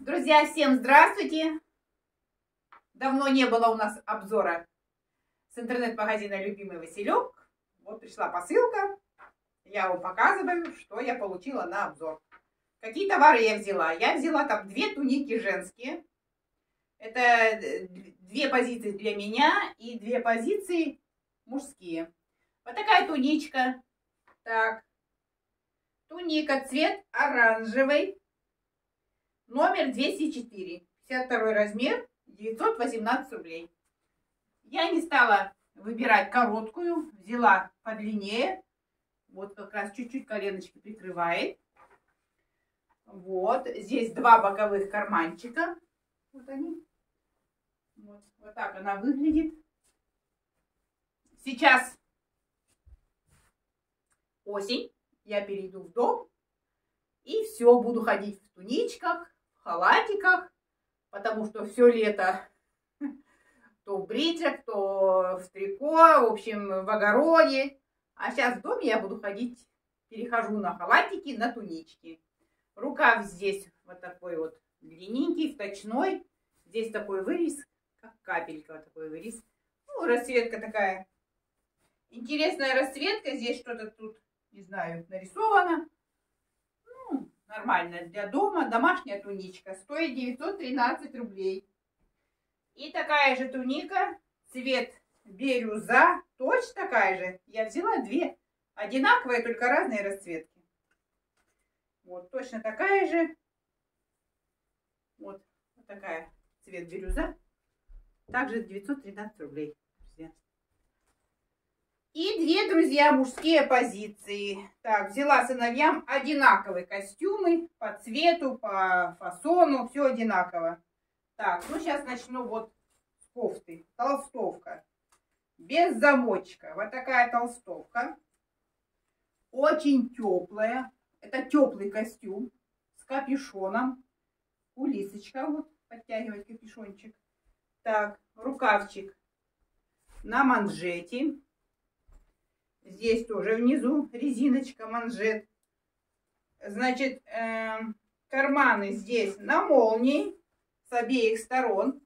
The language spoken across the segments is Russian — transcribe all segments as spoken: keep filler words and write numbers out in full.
Друзья, всем здравствуйте! Давно не было у нас обзора с интернет-магазина «Любимый Василек». Вот пришла посылка. Я вам показываю, что я получила на обзор. Какие товары я взяла? Я взяла там две туники женские. Это две позиции для меня и две позиции мужские. Вот такая туничка. Так. Туника, цвет оранжевый. Номер двести четыре. пятьдесят второй размер. девятьсот восемнадцать рублей. Я не стала выбирать короткую. Взяла подлиннее. Вот как раз чуть-чуть коленочки прикрывает. Вот. Здесь два боковых карманчика. Вот они. Вот, вот так она выглядит. Сейчас осень. Я перейду в дом. И все, буду ходить в туничках, в халатиках. Потому что все лето то в бриджах, то в трико. В общем, в огороде. А сейчас в доме я буду ходить. Перехожу на халатики, на тунички. Рукав здесь вот такой вот длинненький, вточной. Здесь такой вырез, как капелька, вот такой вырез. Ну, расцветка такая. Интересная расцветка. Здесь что-то тут, не знаю, нарисовано. Ну, нормально для дома. Домашняя туничка. Стоит девятьсот тринадцать рублей. И такая же туника. Цвет бирюза. Точно такая же. Я взяла две. Одинаковые, только разные расцветки. Вот, точно такая же. Вот, вот такая. Цвет бирюза. Также девятьсот тринадцать рублей. Друзья. И две, друзья, мужские позиции. Так, взяла сыновьям одинаковые костюмы. По цвету, по фасону. Все одинаково. Так, ну сейчас начну вот с кофты. Толстовка. Без замочка. Вот такая толстовка. Очень теплая. Это теплый костюм. С капюшоном. Кулисочка. Вот. Подтягивать капюшончик. Так, рукавчик на манжете. Здесь тоже внизу резиночка, манжет. Значит, э, карманы здесь на молнии с обеих сторон.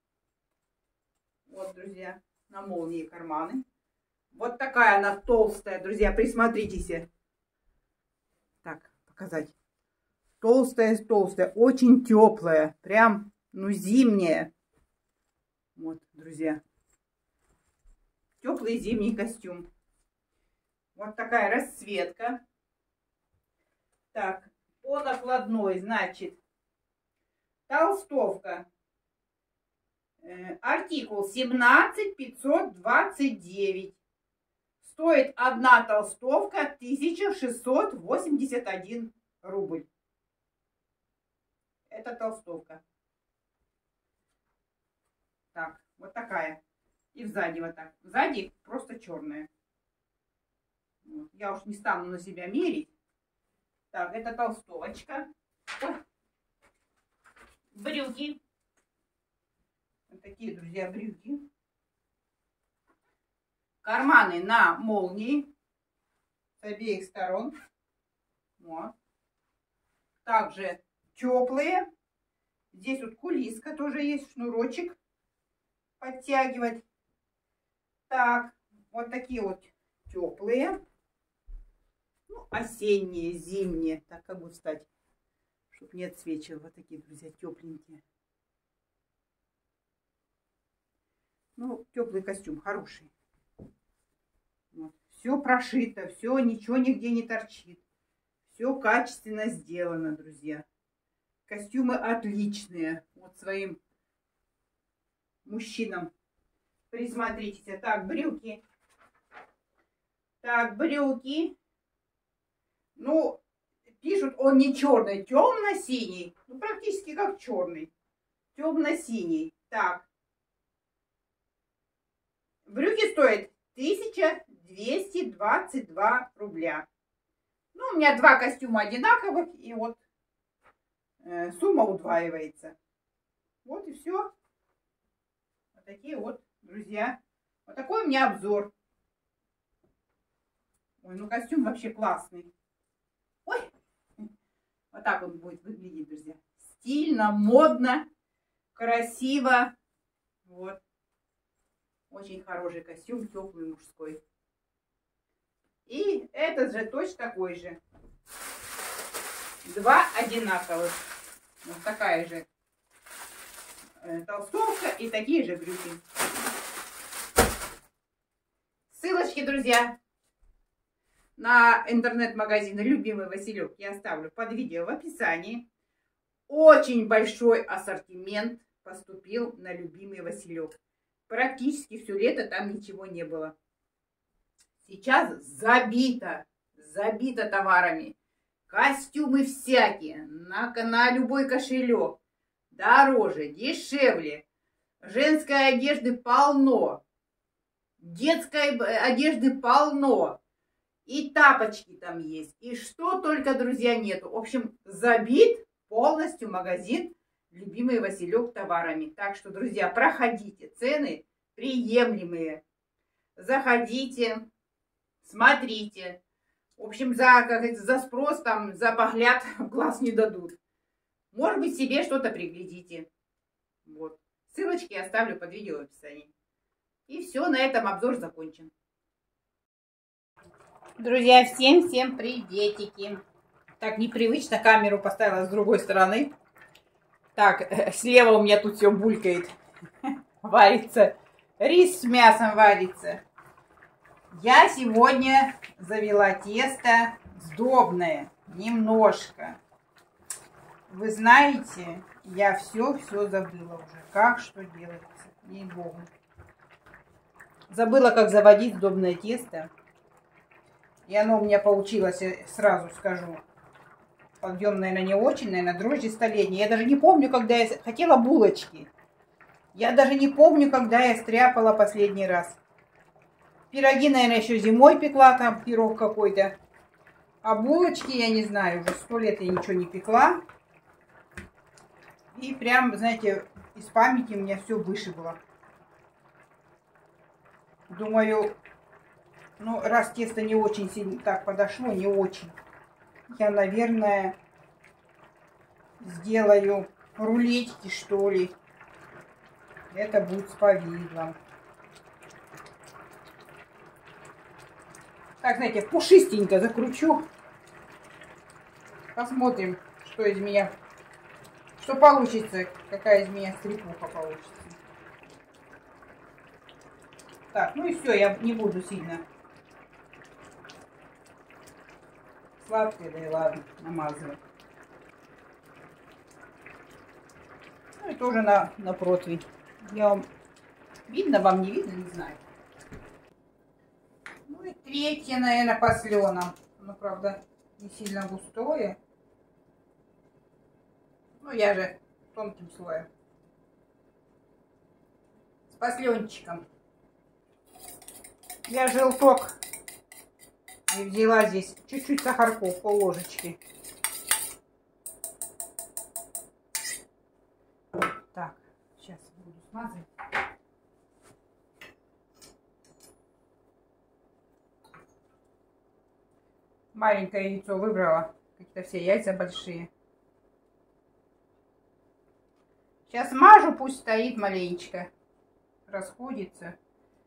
Вот, друзья, на молнии карманы. Вот такая она толстая, друзья, присмотритесь. Так, показать. Толстая-толстая, очень теплая, прям, ну, зимняя. Вот, друзья. Теплый зимний костюм. Вот такая расцветка. Так, по накладной, значит, толстовка. Э, артикул семнадцать пятьсот двадцать девять. Стоит одна толстовка тысяча шестьсот восемьдесят один рубль. Это толстовка. Так, вот такая. И сзади вот так. Сзади просто черная. Вот. Я уж не стану на себя мерить. Так, это толстовочка. Ой. Брюки. Вот такие, друзья, брюки. Карманы на молнии. С обеих сторон. Вот. Также теплые. Здесь вот кулиска тоже есть, шнурочек. Подтягивать. Так, вот такие вот теплые. Ну, осенние, зимние. Так, как бы встать, чтобы не отсвечивало. Вот такие, друзья, тепленькие. Ну, теплый костюм, хороший. Вот. Все прошито, все, ничего нигде не торчит. Все качественно сделано, друзья. Костюмы отличные. Вот своим мужчинам присмотритесь. Так, брюки. Так, брюки. Ну, пишут, он не черный, темно-синий. Ну, практически как черный. Темно-синий. Так. Брюки стоят тысяча двести двадцать два рубля. Ну, у меня два костюма одинаковых. И вот э, сумма удваивается. Вот и все. Вот такие вот, друзья. Вот такой у меня обзор. Ой, ну костюм вообще классный. Ой, вот так он будет выглядеть, друзья. стильно, модно, красиво. Вот. Очень хороший костюм, теплый, мужской. И этот же точно такой же. Два одинаковых. Вот такая же толстовка и такие же брюки. Ссылочки, друзья, на интернет-магазин «Любимый Василек» я оставлю под видео в описании. Очень большой ассортимент поступил на «Любимый Василек». Практически все лето там ничего не было. Сейчас забито, забито товарами. Костюмы всякие, на, на любой кошелек. Дороже, дешевле. Женской одежды полно. Детской одежды полно. И тапочки там есть. И что только, друзья, нету. В общем, забит полностью магазин «Любимый Василек» товарами. Так что, друзья, проходите. Цены приемлемые. Заходите, смотрите. В общем, за, как это, за спрос, там, за погляд в глаз не дадут. Может быть, себе что-то приглядите. Вот. Ссылочки я оставлю под видео в описании. И все, на этом обзор закончен. Друзья, всем-всем приветики. Так, непривычно камеру поставила с другой стороны. Так, слева у меня тут все булькает. Варится. Рис с мясом варится. Я сегодня завела тесто сдобное. Немножко. Вы знаете, я все-все забыла уже. Как, что делается. Ей-богу. Забыла, как заводить сдобное тесто. И оно у меня получилось, сразу скажу. Подъем, наверное, не очень, наверное, дрожжи столетние. Я даже не помню, когда я хотела булочки. Я даже не помню, когда я стряпала последний раз. Пироги, наверное, еще зимой пекла, там пирог какой-то. А булочки, я не знаю, уже сто лет я ничего не пекла. И прям, знаете, из памяти у меня все вышибло. Думаю, ну, раз тесто не очень сильно так подошло, не очень, я, наверное, сделаю рулетики, что ли. Это будет с повидлом. Так, знаете, пушистенько закручу. Посмотрим, что из меня, что получится, какая из меня стряпуха получится. Так, ну и все, я не буду сильно сладкое, да и ладно, намазывать. Ну и тоже на, на противень. Я вам... Видно вам, не видно, не знаю. Ну и третье, наверное, по сленам. Ну, правда, не сильно густое. Ну, я же тонким слоем. С посленчиком. Я желток и взяла здесь чуть-чуть сахарку, пол ложечки. Так, сейчас буду смазывать. Маленькое яйцо выбрала, какие-то все яйца большие. Сейчас мажу, пусть стоит маленечко, расходится.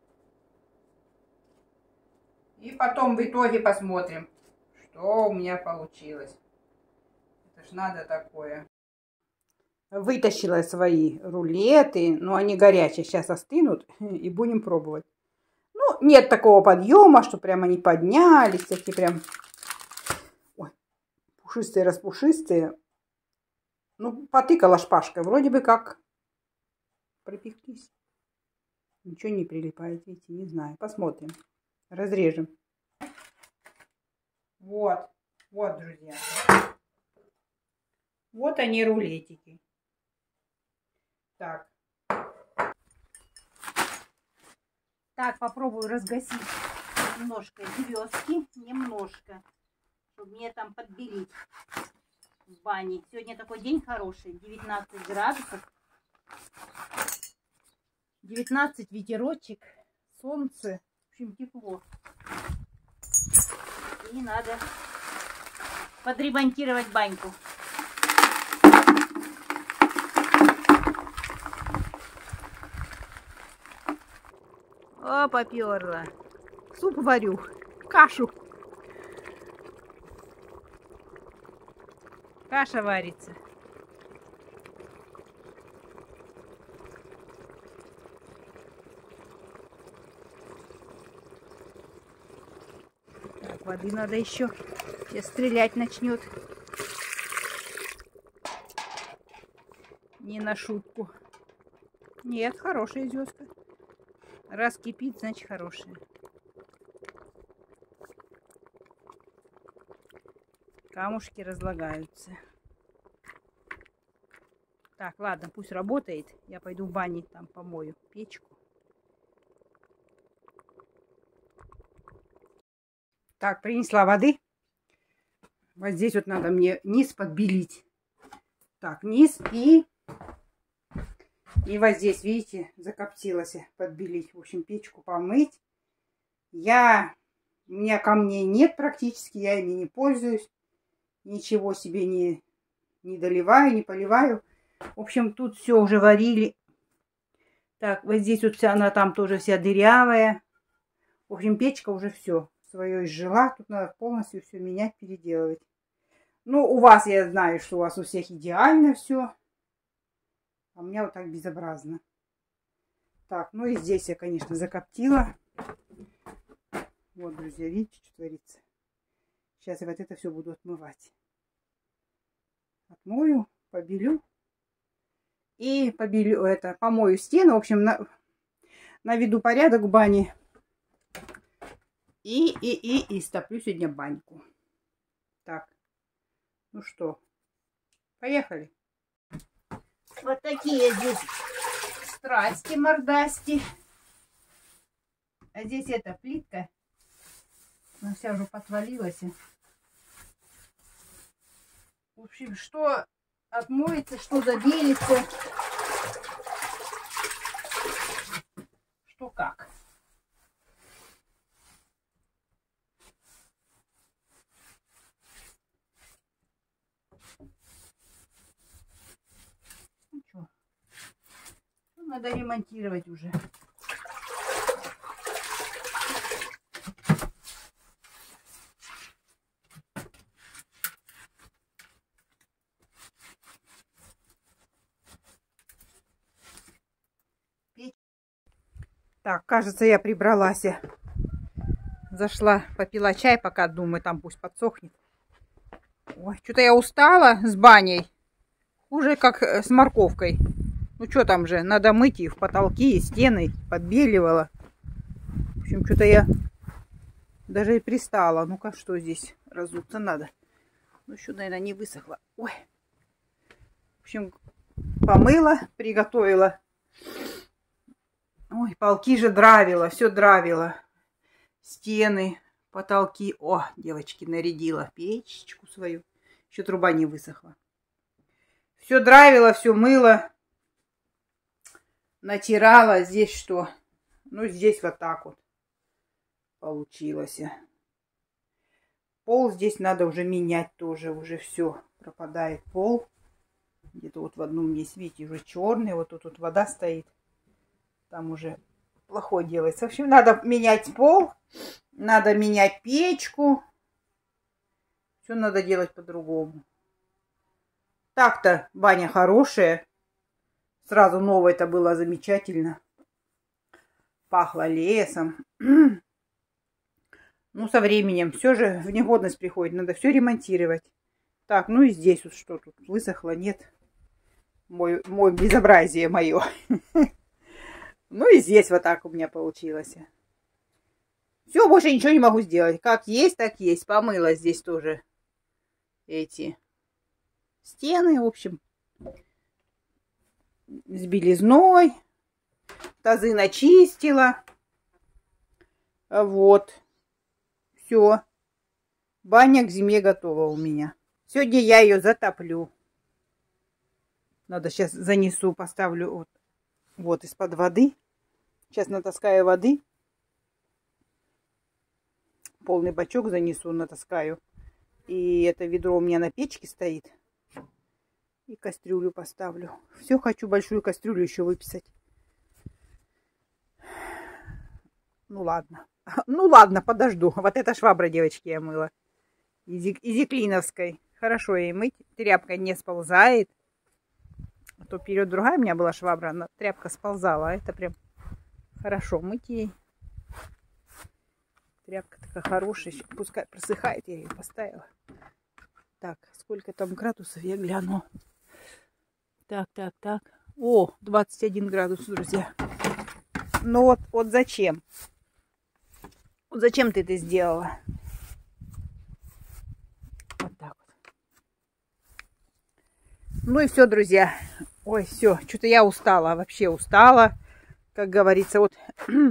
И потом в итоге посмотрим, что у меня получилось. Это ж надо такое. Вытащила свои рулеты, но они горячие. Сейчас остынут и будем пробовать. Ну, нет такого подъема, что прям они поднялись. Такие прям ой, пушистые, распушистые. Ну, потыкала шпажкой. Вроде бы как припеклись. Ничего не прилипает, видите, не знаю. Посмотрим. Разрежем. Вот. Вот, друзья. Вот они, рулетики. Так. Так, попробую разгасить немножко березки. Немножко. Чтобы мне там подбелить в бане. Сегодня такой день хороший. девятнадцать градусов. девятнадцать, ветерочек. Солнце. В общем, тепло. И надо подремонтировать баньку. О, поперла. Суп варю. Кашу. Каша варится. Так, воды надо еще. Сейчас стрелять начнет. Не на шутку. Нет, хорошая звездка. Раз кипит, значит хорошая. Камушки разлагаются. Так, ладно, пусть работает. Я пойду в бане, там помою печку. Так, принесла воды. Вот здесь вот надо мне низ подбелить. Так, низ и... И вот здесь, видите, закоптилась, подбелить. В общем, печку помыть. Я... У меня камней нет практически, я ими не пользуюсь. Ничего себе не, не доливаю, не поливаю. В общем, тут все уже варили. Так, вот здесь вот вся, она там тоже вся дырявая. В общем, печка уже все свое изжила. Тут надо полностью все менять, переделывать. Ну, у вас, я знаю, что у вас у всех идеально все. А у меня вот так безобразно. Так, ну и здесь я, конечно, закоптила. Вот, друзья, видите, что творится. Сейчас я вот это все буду отмывать. Отмою, побелю. И побелю это, помою стены. В общем, на, наведу порядок в бане. И, и, и, и стоплю сегодня баньку. Так, ну что, поехали. Вот такие здесь страсти мордасти. А здесь эта плитка. Она вся уже подвалилась. В общем, что отмоется, что забелится. Что как. Ну что, надо ремонтировать уже. Так, кажется, я прибралась. Зашла, попила чай, пока думаю, там пусть подсохнет. Ой, что-то я устала с баней. Хуже, как с морковкой. Ну, что там же, надо мыть их, потолки, и стены, подбеливала. В общем, что-то я даже и пристала. Ну-ка, что здесь? Разуться надо. Ну, еще, наверное, не высохло. Ой. В общем, помыла, приготовила. Ой, полки же дравила, все дравила. Стены, потолки. О, девочки, нарядила печечку свою. Еще труба не высохла. Все дравила, все мыла. Натирала. Здесь что? Ну, здесь вот так вот получилось. Пол здесь надо уже менять тоже. Уже все пропадает пол. Где-то вот в одном месте, видите, уже черный. Вот тут вот вода стоит. Там уже плохое делается. В общем, надо менять пол. Надо менять печку. Все надо делать по-другому. Так-то баня хорошая. Сразу новое это было замечательно. Пахло лесом. Ну, со временем все же в негодность приходит. Надо все ремонтировать. Так, ну и здесь вот что тут высохло, нет. Мой, мой безобразие мое. Ну и здесь вот так у меня получилось. Все, больше ничего не могу сделать. Как есть, так есть. Помыла здесь тоже эти стены, в общем, с белизной. Тазы начистила. Вот. Все. Баня к зиме готова у меня. Сегодня я ее затоплю. Надо сейчас занесу, поставлю вот, вот из-под воды. Сейчас натаскаю воды. Полный бачок занесу, натаскаю. И это ведро у меня на печке стоит. И кастрюлю поставлю. Все, хочу большую кастрюлю еще выписать. Ну ладно. Ну ладно, подожду. Вот эта швабра, девочки, я мыла. Из Изи-клиновской. Хорошо ей мыть. Тряпка не сползает. А то вперед другая у меня была швабра. Она, тряпка сползала. А это прям хорошо мыть ей. Тряпка такая хорошая. Пускай просыхает. Я ее поставила. Так, сколько там градусов? Я гляну. Так, так, так. О, двадцать один градус, друзья. Ну вот, вот зачем? Вот зачем ты это сделала? Вот так вот. Ну и все, друзья. Ой, все, что-то я устала, вообще устала. Как говорится, вот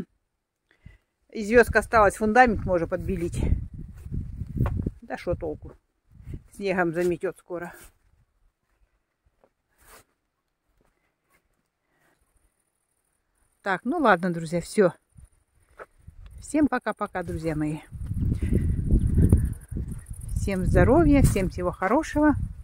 и звездка осталась, фундамент можно подбелить. Да что толку? Снегом заметет скоро. Так, ну ладно, друзья, все. Всем пока-пока, друзья мои. Всем здоровья, всем всего хорошего.